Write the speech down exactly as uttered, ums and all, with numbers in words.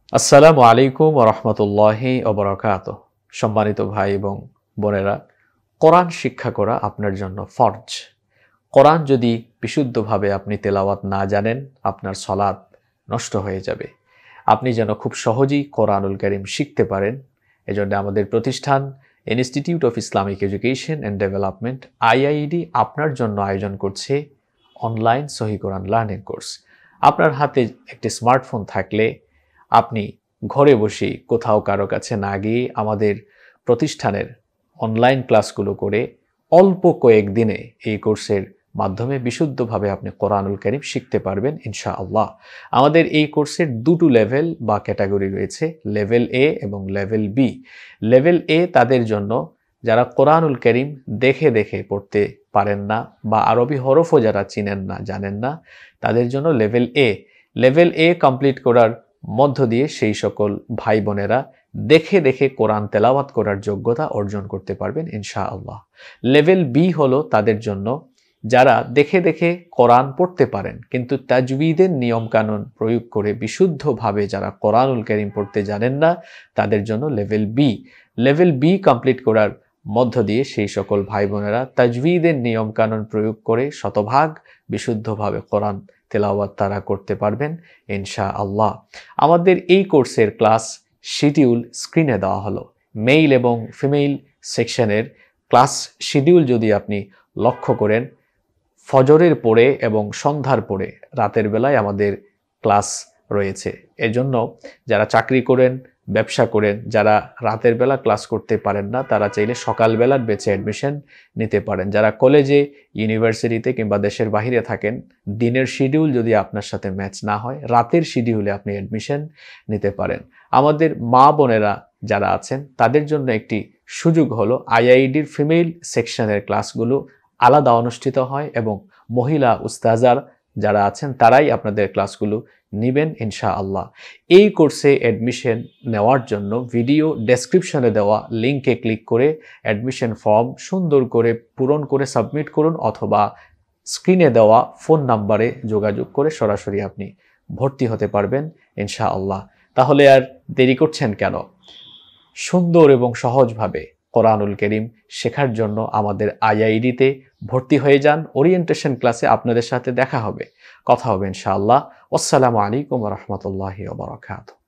আসসালামু আলাইকুম ওয়া রাহমাতুল্লাহি ওয়া বারাকাতুহু। সম্মানিত ভাই এবং বোনেরা, কোরআন শিক্ষা করা আপনার জন্য ফরজ। কোরআন যদি বিশুদ্ধভাবে আপনি তেলাওয়াত না জানেন, আপনার সালাত নষ্ট হয়ে যাবে। আপনি যেন খুব সহজেই কোরআনুল কারীম শিখতে পারেন, এজন্য আমাদের প্রতিষ্ঠান Institute of Islamic Education and Development IID আপনার জন্য আয়োজন করছে অনলাইন সহিহ কোরআন লার্নিং কোর্স। আপনার হাতে একটি স্মার্টফোন থাকলে আপনি ঘরে বসে কোথাও কারো কাছে না গিয়ে আমাদের প্রতিষ্ঠানের অনলাইন ক্লাসগুলো করে অল্প কয়েকদিনে এই কোর্সের মাধ্যমে বিশুদ্ধভাবে আপনি কোরআনুল কারীম শিখতে পারবেন ইনশাআল্লাহ। আমাদের এই কোর্সের দুটো লেভেল বা ক্যাটাগরি রয়েছে, লেভেল এ এবং লেভেল বি। লেভেল এ তাদের জন্য যারা কোরআনুল কারীম দেখে দেখে পড়তে পারেন না বা আরবি হরফও যারা চিনেন না, জানেন না, তাদের জন্য level A. Level A complete করার মধ্য দিয়ে সেই সকল ভাই বোনেরা দেখে দেখে কোরআন তেলাওয়াত করার যোগ্যতা অর্জন করতে পারবেন ইনশাআল্লাহ। লেভেল বি হলো তাদের জন্য যারা দেখে দেখে কোরআন পড়তে পারেন কিন্তু তাজউইদের নিয়মকানুন প্রয়োগ করে বিশুদ্ধভাবে যারা কোরআনুল কারীম পড়তে জানেন না, তাদের জন্য level B. Level B complete করার মধ্য দিয়ে সেই সকল ভাই বোনেরা তাজউইদের নিয়মকানুন প্রয়োগ করে শতভাগ বিশুদ্ধভাবে কোরআন তেলাওয়াত তারা করতে পারবেন ইনশাআল্লাহ। আমাদের এই কোর্সের ক্লাস শিডিউল স্ক্রিনে দেওয়া হলো। মেল এবং ফিমেল সেকশনের ক্লাস শিডিউল যদি আপনি লক্ষ্য করেন, ফজরের পরে এবং সন্ধ্যার পরে রাতের বেলায় আমাদের ক্লাস রয়েছে। এজন্য যারা চাকরি করেন, ব্যবসা করেন, যারা রাতের বেলা ক্লাস করতে পারেন না, তারা চাইলে সকালবেলার বেচে অ্যাডমিশন নিতে পারেন। যারা কলেজে, ইউনিভার্সিটিতে কিংবা দেশের বাইরে থাকেন, দিনের শিডিউল যদি আপনার সাথে ম্যাচ না হয়, রাতের শিডিউলে আপনি অ্যাডমিশন নিতে পারেন। আমাদের মা বোনেরা যারা আছেন তাদের জন্য একটি সুযোগ হলো আইআইডির ফিমেল সেকশনের ক্লাসগুলো আলাদা অনুষ্ঠিত হয় এবং মহিলা উস্তাজার যারা আছেন তারাই আপনাদের ক্লাসগুলো নেবেন ইনশাআল্লাহ। এই কোর্সে অ্যাডমিশন নেওয়ার জন্য ভিডিও ডেসক্রিপশনে দেওয়া লিঙ্কে ক্লিক করে অ্যাডমিশন ফর্ম সুন্দর করে পূরণ করে সাবমিট করুন, অথবা স্ক্রিনে দেওয়া ফোন নাম্বারে যোগাযোগ করে সরাসরি আপনি ভর্তি হতে পারবেন ইনশাআল্লাহ। তাহলে আর দেরি করছেন কেন? সুন্দর এবং সহজভাবে কোরআনুল কারীম শেখার জন্য আমাদের আইআইডিতে ভর্তি হয়ে যান। ওরিয়েন্টেশন ক্লাসে আপনাদের সাথে দেখা হবে, কথা হবে ইনশাআল্লাহ। আসসালামু আলাইকুম ওয়া রাহমাতুল্লাহি ওয়া বারাকাতুহু।